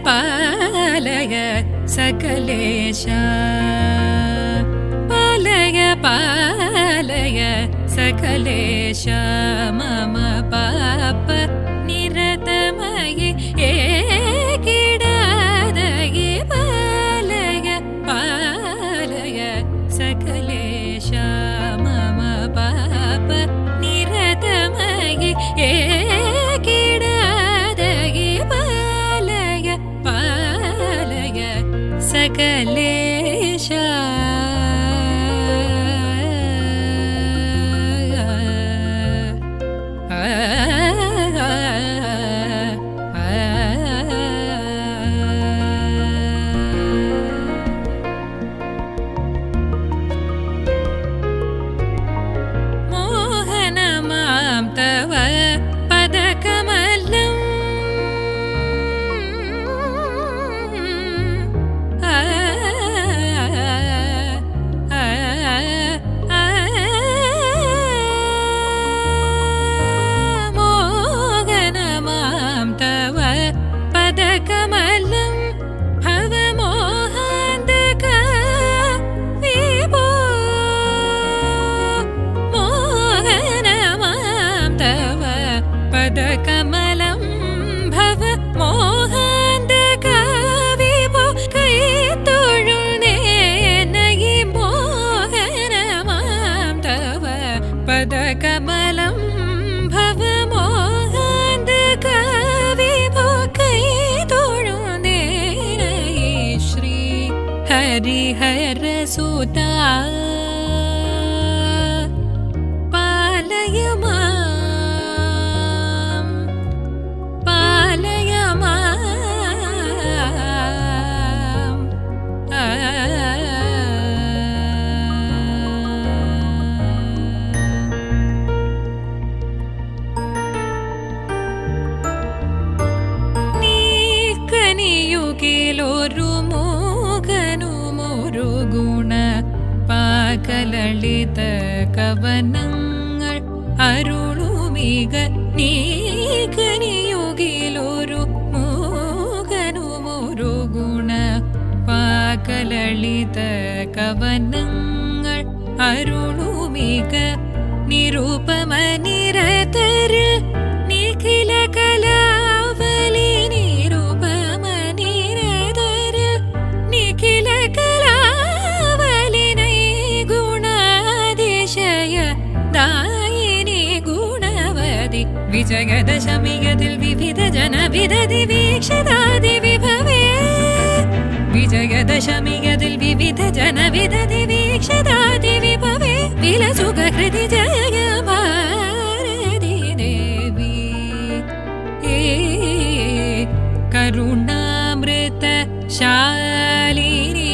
पालय सकलेशा पालय पालय सकलेशा मम पाप निरतमयि एकिडादयि पालय पालय सकलेशा मम पाप निरतमयि एकिडादयि पालय पालय सकलेशा कमलं भव मोहान्धकविभो कैतोळुने नयि मोहनमां तव पदकमलं भव मोहान्धकविभो कैतोळुने नयि श्री हरिहरसुता पालय ലളിത കവനങ്ങൾ അരുളുമിക നീകനിയുകിലൊരു മൂകനുമൊരു ഗുണ പാകലളിത കവനങ്ങൾ അരുളുമിക നിരൂപമ നിരതരിൽ നിഖില കലാവലി നിരൂപമ നിരതരിൽ നിഖില दायिनी गुणवति विजयदशमियतिल विविध जनविदधि वीक्षदादि विभवे विजयदशमियतिल विविध जनविदधि वीक्षदादि विभवे विलसुखहृदि जय भारती देवी करुणामृत शालिनी